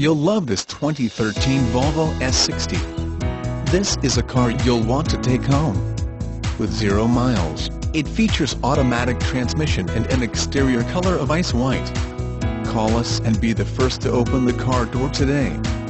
You'll love this 2013 Volvo S60. This is a car you'll want to take home. With 0 miles, it features automatic transmission and an exterior color of ice white. Call us and be the first to open the car door today.